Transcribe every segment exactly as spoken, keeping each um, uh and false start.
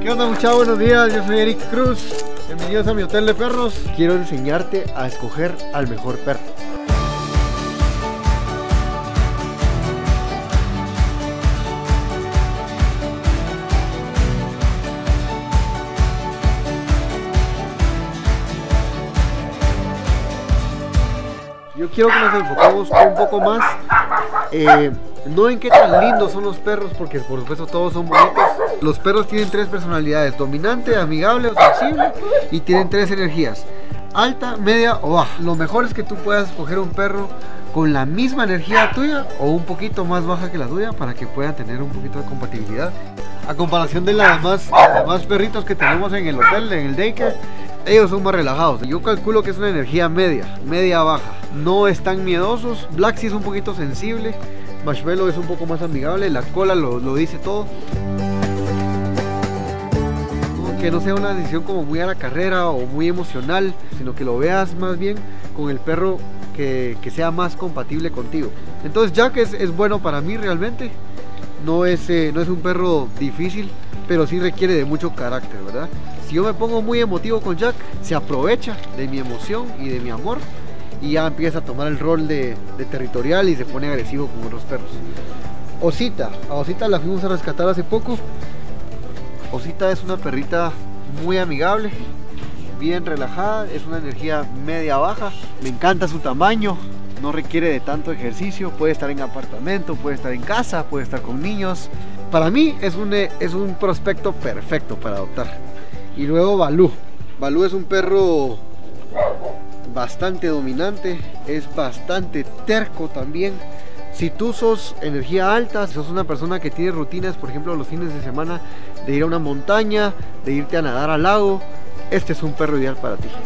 ¿Qué onda, muchachos? Buenos días, yo soy Eric Cruz. Bienvenidos a mi hotel de perros. Quiero enseñarte a escoger al mejor perro. Yo quiero que nos enfoquemos un poco más eh, no en qué tan lindos son los perros, porque por supuesto todos son bonitos. Los perros tienen tres personalidades: dominante, amigable o sensible, y tienen tres energías: alta, media o baja. Lo mejor es que tú puedas escoger un perro con la misma energía tuya o un poquito más baja que la tuya, para que puedan tener un poquito de compatibilidad. A comparación de las demás, los demás perritos que tenemos en el hotel, en el daycare, ellos son más relajados. Yo calculo que es una energía media, media baja. No están miedosos. Black sí es un poquito sensible. Marshmallow es un poco más amigable. La cola lo, lo dice todo. Que no sea una decisión como muy a la carrera o muy emocional, sino que lo veas más bien con el perro que, que sea más compatible contigo. Entonces Jack es, es bueno para mí realmente. No es, eh, no es un perro difícil, pero sí requiere de mucho carácter, ¿verdad? Si yo me pongo muy emotivo con Jack, se aprovecha de mi emoción y de mi amor, y ya empieza a tomar el rol de, de territorial y se pone agresivo con otros perros. Osita, a Osita la fuimos a rescatar hace poco. Osita es una perrita muy amigable, bien relajada, es una energía media baja. Me encanta su tamaño, no requiere de tanto ejercicio, puede estar en apartamento, puede estar en casa, puede estar con niños. Para mí es un, es un prospecto perfecto para adoptar. Y luego Balú. Balú es un perro bastante dominante, es bastante terco también. Si tú sos energía alta, si sos una persona que tiene rutinas, por ejemplo los fines de semana, de ir a una montaña, de irte a nadar al lago, este es un perro ideal para ti.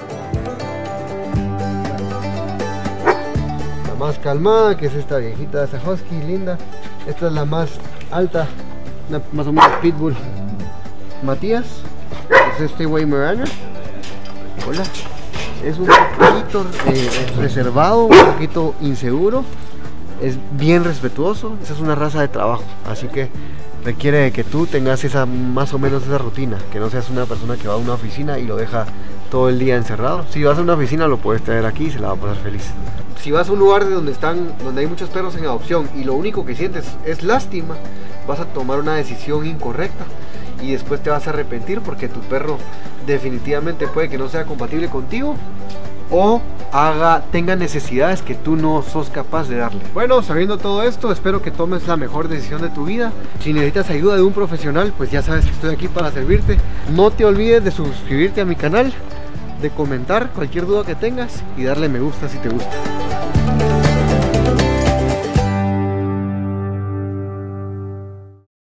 La más calmada, que es esta viejita, esta husky linda. Esta es la más alta, una, más o menos pitbull. Matías es este Weimaraner. Hola. Es un poquito eh, reservado, un poquito inseguro. Es bien respetuoso. Esa es una raza de trabajo, así que requiere de que tú tengas esa, más o menos esa rutina, que no seas una persona que va a una oficina y lo deja todo el día encerrado. Si vas a una oficina lo puedes traer aquí y se la va a pasar feliz. Si vas a un lugar de donde están, donde hay muchos perros en adopción y lo único que sientes es lástima, vas a tomar una decisión incorrecta y después te vas a arrepentir, porque tu perro definitivamente puede que no sea compatible contigo o haga, tenga necesidades que tú no sos capaz de darle. Bueno, sabiendo todo esto, espero que tomes la mejor decisión de tu vida. Si necesitas ayuda de un profesional, pues ya sabes que estoy aquí para servirte. No te olvides de suscribirte a mi canal, de comentar cualquier duda que tengas y darle me gusta si te gusta.